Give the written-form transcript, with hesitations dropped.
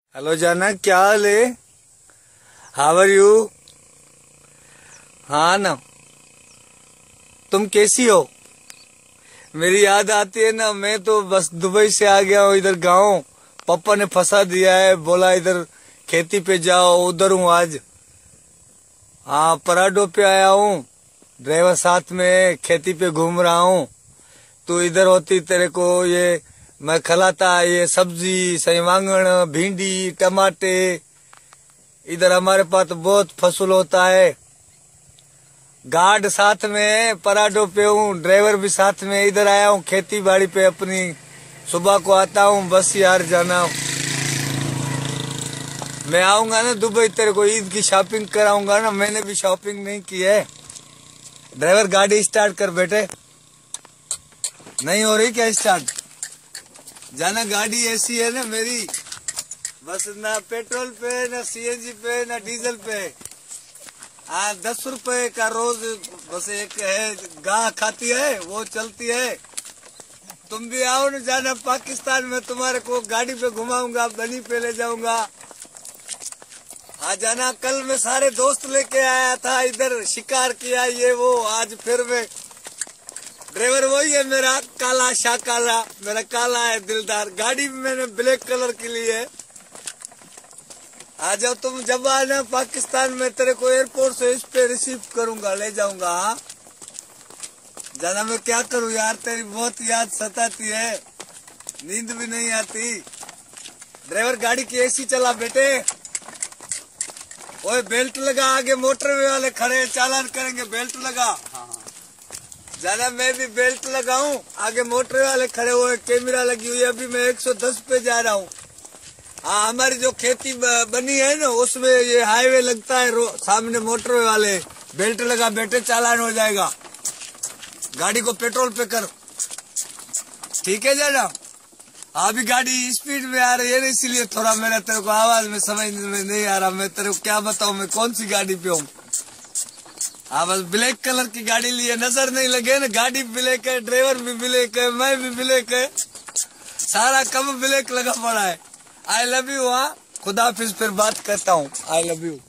Hello जाना, क्या हाल है? How are you? हाँ ना, तुम कैसी हो? मेरी याद आती है ना। मैं तो बस दुबई से आ गया हूँ इधर गांव। पापा ने फंसा दिया है, बोला इधर खेती पे जाओ। उधर हूँ आज। हाँ, पराडो पे आया हूँ। ड्राइवर साथ में है, खेती पे घूम रहा हूँ। तू इधर होती तेरे को ये मैं खिलाता, ये सब्जी सही, वांगण, भिंडी, टमाटे। इधर हमारे पास तो बहुत फसल होता है। गार्ड साथ में है, पराडो पे हूँ, ड्राइवर भी साथ में। इधर आया हूँ खेती बाड़ी पे अपनी। सुबह को आता हूँ, बस यार जाना। मैं आऊंगा ना दुबई, तेरे को ईद की शॉपिंग कराऊंगा ना। मैंने भी शॉपिंग नहीं की है। ड्राइवर गाड़ी स्टार्ट कर बेटे। नहीं हो रही क्या स्टार्ट? जाना, गाड़ी ऐसी है ना मेरी, बस ना पेट्रोल पे, ना सीएनजी पे, ना डीजल पे। हाँ, 10 रुपए का रोज बस एक है, गाह खाती है, वो चलती है। तुम भी आओ ना जाना पाकिस्तान में, तुम्हारे को गाड़ी पे घुमाऊंगा, बनी पे ले जाऊंगा। हाँ जाना, कल मैं सारे दोस्त लेके आया था, इधर शिकार किया ये वो। आज फिर मैं, ड्राइवर वही है मेरा, काला शाह काला, मेरा काला है दिलदार। गाड़ी भी मैंने ब्लैक कलर की ली है। आ जाओ तुम, जब आना पाकिस्तान में तेरे को एयरपोर्ट से इस पे रिसीव करूंगा, ले जाऊंगा। हाँ जाना, मैं क्या करूं यार, तेरी बहुत याद सताती है, नींद भी नहीं आती। ड्राइवर गाड़ी की एसी चला बेटे। ओए बेल्ट लगा, आगे मोटरवे वाले खड़े, चालान करेंगे, बेल्ट लगा। जाना, मैं भी बेल्ट लगाऊं, आगे मोटरवे वाले खड़े हुए, कैमरा लगी हुई है। अभी मैं 110 पे जा रहा हूँ। हाँ, हमारी जो खेती बनी है ना, उसमें ये हाईवे लगता है, सामने मोटरवे वाले। बेल्ट लगा बेटे, चालान हो जाएगा। गाड़ी को पेट्रोल पे कर, ठीक है जाना। अभी गाड़ी स्पीड में आ रही है ना, इसीलिए थोड़ा मेरा तेरे को आवाज में समझ में नहीं आ रहा। मैं तेरे को क्या बताऊं, मैं कौन सी गाड़ी पे हूँ। हाँ, बस ब्लैक कलर की गाड़ी ली है, नजर नहीं लगे ना। गाड़ी ब्लैक है, ड्राइवर भी ब्लैक है, मैं भी ब्लैक है, सारा कम ब्लैक लगा पड़ा है। I love you. हाँ, खुदा हाफिज, फिर बात करता हूँ। I love you.